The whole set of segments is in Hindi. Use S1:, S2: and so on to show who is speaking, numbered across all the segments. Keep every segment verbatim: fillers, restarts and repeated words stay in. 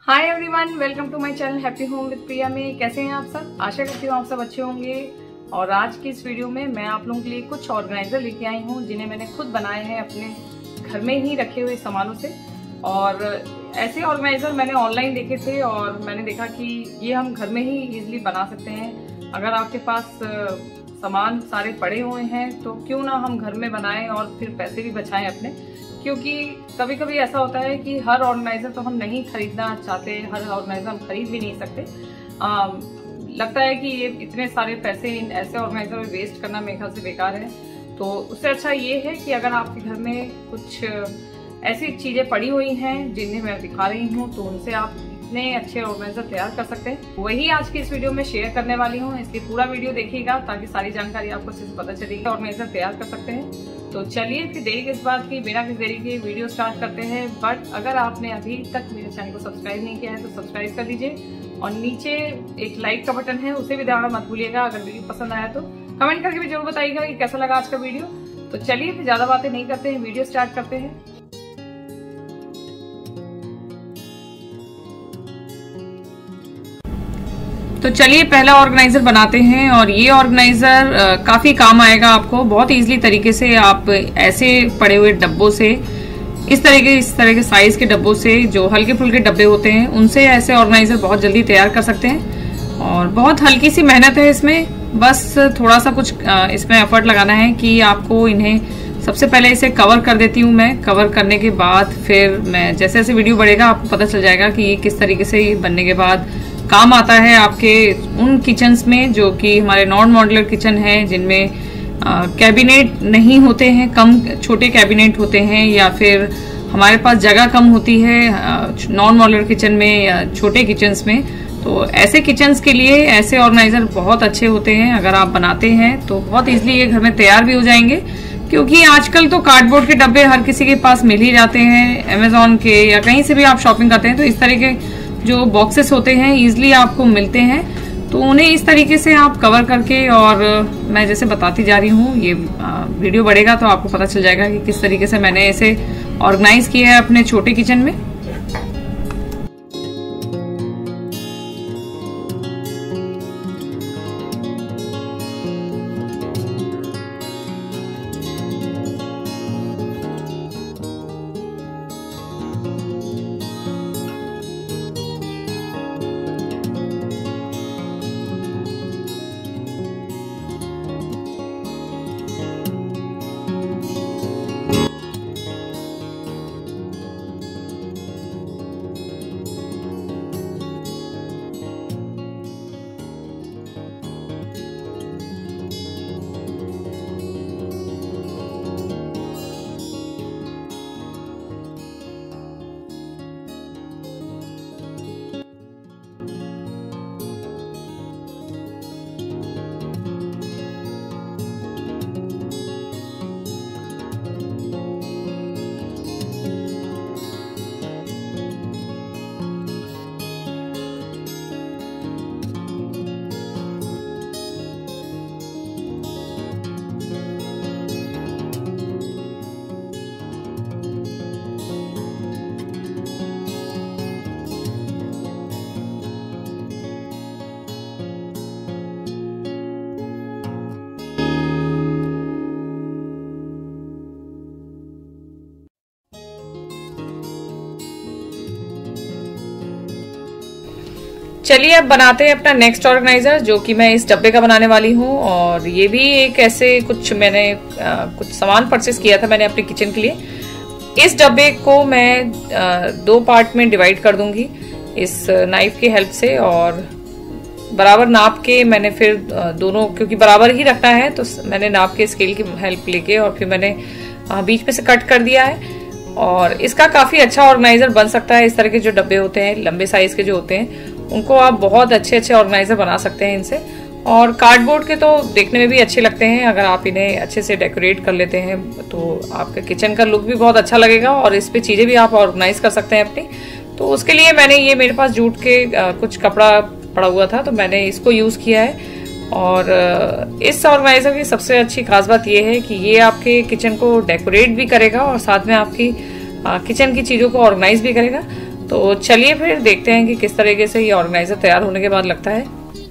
S1: Hi everyone, welcome to my channel happy home with Priya में। कैसे हैं आप सब? आशा करती हूँ आप सब अच्छे होंगे। और आज की इस वीडियो में मैं आप लोगों के लिए कुछ ऑर्गेनाइजर लेके आई हूँ जिन्हें मैंने खुद बनाए हैं अपने घर में ही रखे हुए सामानों से। और ऐसे ऑर्गेनाइजर मैंने ऑनलाइन देखे थे और मैंने देखा कि ये हम घर में ही इजीली बना सकते हैं। अगर आपके पास सामान सारे पड़े हुए हैं तो क्यों ना हम घर में बनाएं और फिर पैसे भी बचाएं अपने, क्योंकि कभी कभी ऐसा होता है कि हर ऑर्गेनाइजर तो हम नहीं खरीदना चाहते, हर ऑर्गेनाइजर हम खरीद भी नहीं सकते। आ, लगता है कि ये इतने सारे पैसे इन ऐसे ऑर्गेनाइजर में वेस्ट करना मेरे ख्याल से बेकार है। तो उससे अच्छा ये है कि अगर आपके घर में कुछ ऐसी चीजें पड़ी हुई हैं जिन्हें मैं दिखा रही हूँ तो उनसे आप इतने अच्छे ऑर्गेनाइजर तैयार कर सकते हैं। वही आज की इस वीडियो में शेयर करने वाली हूँ, इसलिए पूरा वीडियो देखिएगा ताकि सारी जानकारी आपको अच्छे से पता चलेगी। ऑर्गेनाइजर तैयार कर सकते हैं। तो चलिए फिर देरी किस बात की, बिना किस देरी के वीडियो स्टार्ट करते हैं। बट अगर आपने अभी तक मेरे चैनल को सब्सक्राइब नहीं किया है तो सब्सक्राइब कर लीजिए और नीचे एक लाइक का बटन है उसे भी दबाना मत भूलिएगा। अगर वीडियो पसंद आया तो कमेंट करके भी जरूर बताइएगा कि कैसा लगा आज का वीडियो। तो चलिए फिर ज्यादा बातें नहीं करते हैं, वीडियो स्टार्ट करते हैं। तो चलिए पहला ऑर्गेनाइजर बनाते हैं। और ये ऑर्गेनाइजर काफी काम आएगा आपको। बहुत इजीली तरीके से आप ऐसे पड़े हुए डब्बों से, इस तरह के इस तरह के साइज के डब्बों से, जो हल्के फुल्के डब्बे होते हैं, उनसे ऐसे ऑर्गेनाइजर बहुत जल्दी तैयार कर सकते हैं। और बहुत हल्की सी मेहनत है इसमें, बस थोड़ा सा कुछ इसमें एफर्ट लगाना है कि आपको इन्हें सबसे पहले इसे कवर कर देती हूँ मैं। कवर करने के बाद फिर मैं जैसे जैसे वीडियो बढ़ेगा आपको पता चल जाएगा कि ये किस तरीके से बनने के बाद काम आता है आपके उन किचन्स में जो कि हमारे नॉन मॉड्यूलर किचन है, जिनमें कैबिनेट नहीं होते हैं, कम छोटे कैबिनेट होते हैं, या फिर हमारे पास जगह कम होती है नॉन मॉड्यूलर किचन में या छोटे किचन्स में। तो ऐसे किचन्स के लिए ऐसे ऑर्गेनाइजर बहुत अच्छे होते हैं। अगर आप बनाते हैं तो बहुत इजीली ये घर में तैयार भी हो जाएंगे, क्योंकि आजकल तो कार्डबोर्ड के डब्बे हर किसी के पास मिल ही जाते हैं। अमेजोन के या कहीं से भी आप शॉपिंग करते हैं तो इस तरह के जो बॉक्सेस होते हैं इजीली आपको मिलते हैं। तो उन्हें इस तरीके से आप कवर करके, और मैं जैसे बताती जा रही हूँ, ये वीडियो बढ़ेगा तो आपको पता चल जाएगा कि किस तरीके से मैंने इसे ऑर्गेनाइज किया है अपने छोटे किचन में। चलिए अब बनाते हैं अपना नेक्स्ट ऑर्गेनाइजर, जो कि मैं इस डब्बे का बनाने वाली हूँ। और ये भी एक ऐसे कुछ मैंने आ, कुछ सामान परचेस किया था मैंने अपने किचन के लिए। इस डब्बे को मैं आ, दो पार्ट में डिवाइड कर दूंगी इस नाइफ की हेल्प से। और बराबर नाप के मैंने फिर दोनों, क्योंकि बराबर ही रखना है, तो मैंने नाप के स्केल की हेल्प लेके और फिर मैंने बीच में से कट कर दिया है। और इसका काफी अच्छा ऑर्गेनाइजर बन सकता है। इस तरह के जो डब्बे होते हैं, लंबे साइज के जो होते हैं, उनको आप बहुत अच्छे अच्छे ऑर्गेनाइजर बना सकते हैं इनसे। और कार्डबोर्ड के तो देखने में भी अच्छे लगते हैं। अगर आप इन्हें अच्छे से डेकोरेट कर लेते हैं तो आपके किचन का लुक भी बहुत अच्छा लगेगा और इस पे चीजें भी आप ऑर्गेनाइज कर सकते हैं अपनी। तो उसके लिए मैंने ये, मेरे पास जूट के कुछ कपड़ा पड़ा हुआ था तो मैंने इसको यूज किया है। और इस ऑर्गेनाइजर की सबसे अच्छी खास बात यह है कि ये आपके किचन को डेकोरेट भी करेगा और साथ में आपकी किचन की चीजों को ऑर्गेनाइज भी करेगा। तो चलिए फिर देखते हैं कि किस तरीके से ये ऑर्गेनाइजर तैयार होने के बाद लगता है।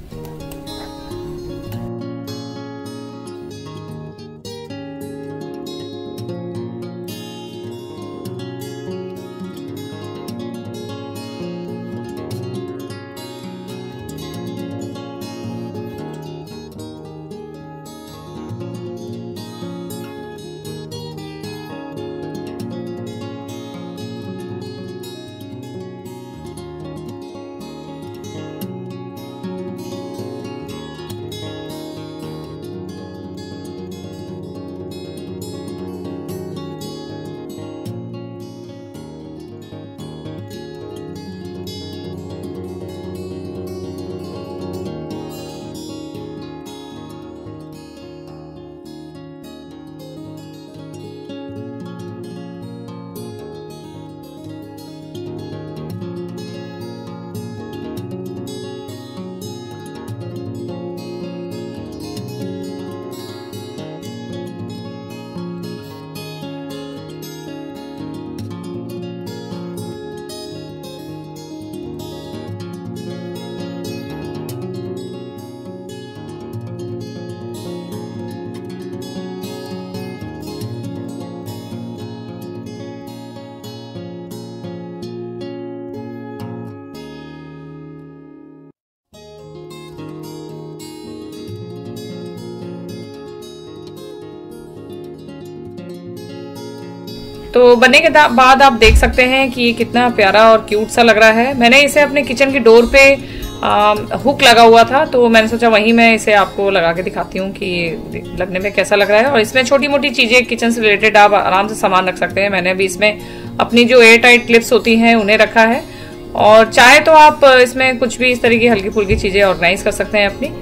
S1: तो बनने के बाद आप देख सकते हैं कि ये कितना प्यारा और क्यूट सा लग रहा है। मैंने इसे अपने किचन की डोर पे आ, हुक लगा हुआ था, तो मैंने सोचा वहीं मैं इसे आपको लगा के दिखाती हूँ कि ये लगने में कैसा लग रहा है। और इसमें छोटी मोटी चीजें किचन से रिलेटेड आप आराम से सामान रख सकते हैं। मैंने अभी इसमें अपनी जो एयर टाइट क्लिप्स होती हैं उन्हें रखा है, और चाहे तो आप इसमें कुछ भी इस तरह की हल्की फुल्की चीजें ऑर्गेनाइज कर सकते हैं अपनी।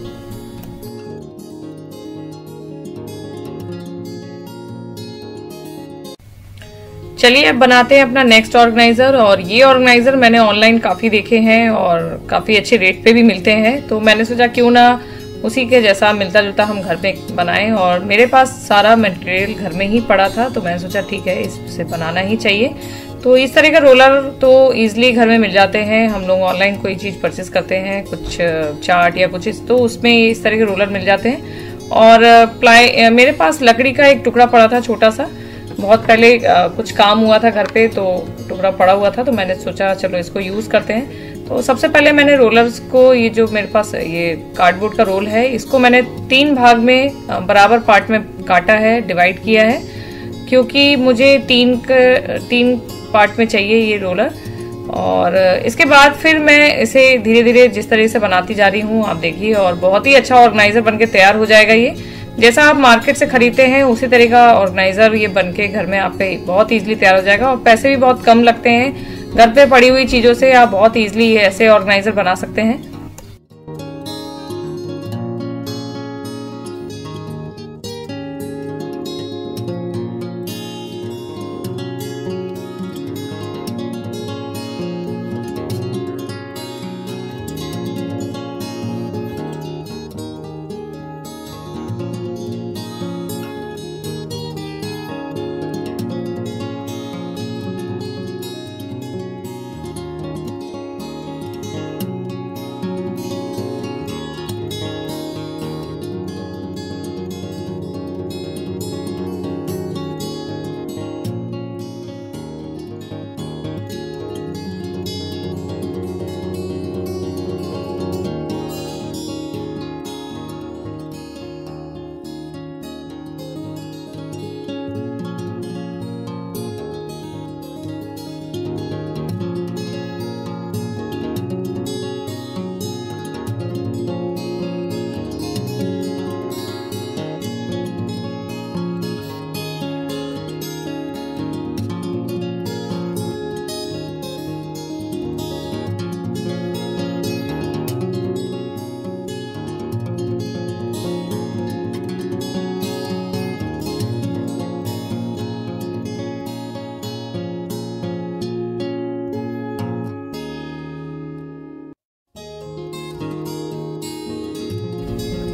S1: चलिए अब बनाते हैं अपना नेक्स्ट ऑर्गेनाइजर। और ये ऑर्गेनाइजर मैंने ऑनलाइन काफी देखे हैं और काफी अच्छे रेट पे भी मिलते हैं, तो मैंने सोचा क्यों ना उसी के जैसा मिलता जुलता हम घर पे बनाएं। और मेरे पास सारा मटेरियल घर में ही पड़ा था, तो मैंने सोचा ठीक है इससे बनाना ही चाहिए। तो इस तरह का रोलर तो इजिली घर में मिल जाते हैं। हम लोग ऑनलाइन कोई चीज परचेज करते हैं, कुछ चार्ट या कुछ, तो उसमें इस तरह के रोलर मिल जाते हैं। और प्लाई मेरे पास लकड़ी का एक टुकड़ा पड़ा था छोटा सा, बहुत पहले आ, कुछ काम हुआ था घर पे, तो टुकड़ा पड़ा हुआ था, तो मैंने सोचा चलो इसको यूज करते हैं। तो सबसे पहले मैंने रोलर्स को, ये जो मेरे पास ये कार्डबोर्ड का रोल है, इसको मैंने तीन भाग में बराबर पार्ट में काटा है, डिवाइड किया है, क्योंकि मुझे तीन तीन पार्ट में चाहिए ये रोलर। और इसके बाद फिर मैं इसे धीरे धीरे जिस तरह से बनाती जा रही हूँ आप देखिए, और बहुत ही अच्छा ऑर्गेनाइजर बनके तैयार हो जाएगा। ये जैसा आप मार्केट से खरीदते हैं उसी तरह का ऑर्गेनाइजर ये बनके घर में आप पे बहुत इजीली तैयार हो जाएगा, और पैसे भी बहुत कम लगते हैं। घर पे पड़ी हुई चीजों से आप बहुत इजीली ऐसे ऑर्गेनाइजर बना सकते हैं।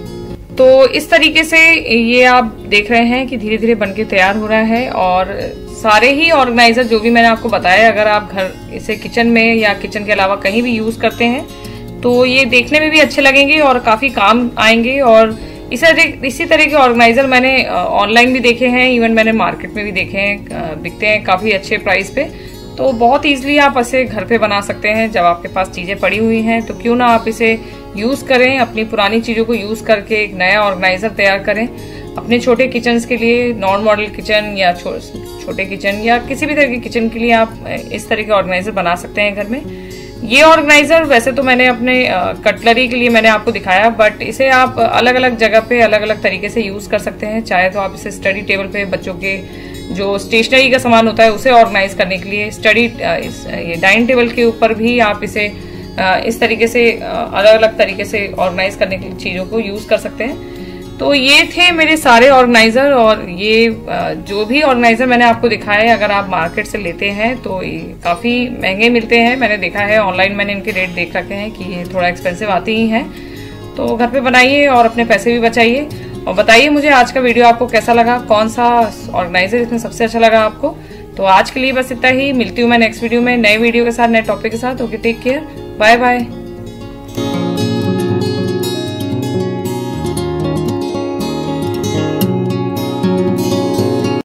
S1: तो इस तरीके से ये आप देख रहे हैं कि धीरे धीरे बनके तैयार हो रहा है। और सारे ही ऑर्गेनाइजर जो भी मैंने आपको बताया, अगर आप घर इसे किचन में या किचन के अलावा कहीं भी यूज करते हैं तो ये देखने में भी अच्छे लगेंगे और काफी काम आएंगे। और इसी इसी तरह के ऑर्गेनाइजर मैंने ऑनलाइन भी देखे हैं, इवन मैंने मार्केट में भी देखे हैं, बिकते हैं काफी अच्छे प्राइस पे। तो बहुत इजीली आप इसे घर पे बना सकते हैं। जब आपके पास चीजें पड़ी हुई हैं तो क्यों ना आप इसे यूज करें, अपनी पुरानी चीजों को यूज करके एक नया ऑर्गेनाइजर तैयार करें अपने छोटे किचन के लिए। नॉन मॉडल किचन या छो, छोटे किचन या किसी भी तरह के किचन के लिए आप इस तरह के ऑर्गेनाइजर बना सकते हैं घर में। ये ऑर्गेनाइजर वैसे तो मैंने अपने कटलरी के लिए मैंने आपको दिखाया, बट इसे आप अलग अलग जगह पे अलग अलग तरीके से यूज कर सकते हैं। चाहे तो आप इसे स्टडी टेबल पे बच्चों के जो स्टेशनरी का सामान होता है उसे ऑर्गेनाइज करने के लिए, स्टडी ये डाइनिंग टेबल के ऊपर भी आप इसे इस तरीके से अलग अलग तरीके से ऑर्गेनाइज करने की चीजों को यूज कर सकते हैं। तो ये थे मेरे सारे ऑर्गेनाइजर, और ये जो भी ऑर्गेनाइजर मैंने आपको दिखाए अगर आप मार्केट से लेते हैं तो ये काफी महंगे मिलते हैं। मैंने देखा है ऑनलाइन, मैंने इनके रेट देख रखे हैं कि ये थोड़ा एक्सपेंसिव आते ही हैं। तो घर पे बनाइए और अपने पैसे भी बचाइए। और बताइए मुझे आज का वीडियो आपको कैसा लगा, कौन सा ऑर्गेनाइजर इसमें सबसे अच्छा लगा आपको। तो आज के लिए बस इतना ही, मिलती हूँ मैं नेक्स्ट वीडियो में नए वीडियो के साथ, नए टॉपिक के साथ। Okay, take care, bye bye.